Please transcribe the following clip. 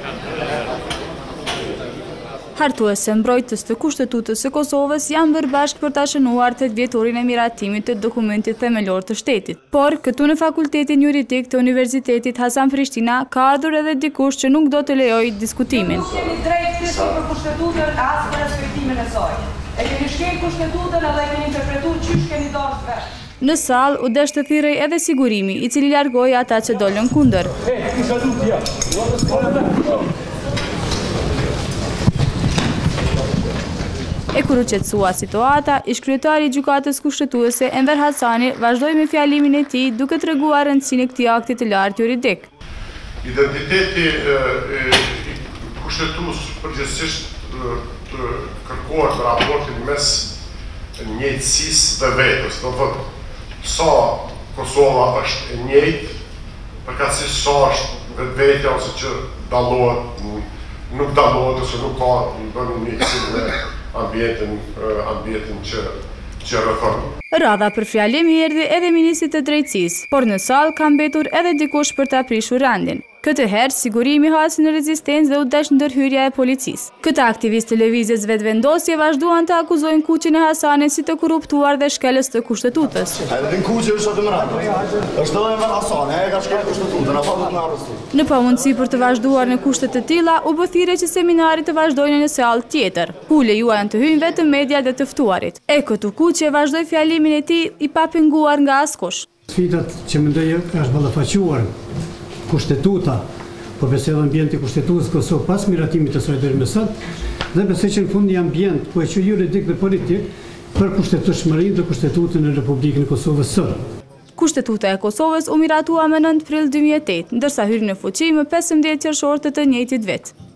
Hartuese mbrojtës të Kushtetutës së Kosovës janë bërë bashkë për ta shënuar 8 vjetorin e miratimit të dokumentit themelor të shtetit. Por, këtu në Fakultetin Juridik të Universitetit Hasan Prishtina ka ardhur edhe dikush që nuk do të lejojë diskutimin. Nuk keni drejtë për Kushtetutën as për respektimin e saj. E keni shkel Kushtetutën edhe keni interpretuar çish keni dashur vesh. Në sallë u desh të thirrej edhe sigurimi, i cili largoi ata që dolën kundër. E kur u qetësua situata, ish-kryetari i gjykatës kushtetuese Enver Hasani vazhdoi me fjalimin e tij duke treguar rëndësinë e këtij akti të lartë juridik. Identiteti i kushtetues përgjithsisht të kërkohet në raportin mes njëjtësisë dhe vetës. Do thotë, sa Kosova është e njëjtë, përkatësisht sa është vetvetja ose që dallohet, nuk dallohet ose nuk ka në njëjtësi me ambientin që rrethon. Radha për fjalim i erdhi edhe ministri të drejtësisë, por në sallë ka mbetur edhe dikush për ta prishur rendin. Këtë herë, sigurimi hasi në rezistencë dhe u desh ndërhyrja e policisë. Këta aktivistë të lëvizjes vetëvendosje vazhduan të akuzojnë Kuqin e Hasanit si të korruptuar dhe shkelës të Kushtetutës. Në pamundësi për të vazhduar në kushte të tilla, u bë thirrje që seminarit të vazhdojnë në sallë tjetër, ku lejuan të hyjnë vetëm media dhe të ftuarit. E këtu Kuqi vazhdoi fjalimin e tij i papenguar nga askush. Sfidat që mendoj është ballafaquar Kushtetuta, po besoj edhe ambienti Kushtetutës Kosovë pas miratimit të saj deri më sot, dhe besoj që në fund një ambient po e quaj juridik dhe politik për kushtetueshmërinë dhe Kushtetutën e Republikën e Kosovës sot. Kushtetuta e Kosovës u miratua më 9 prill 2008, ndërsa hyri në fuqi më 15 qershor të njëjtit vit.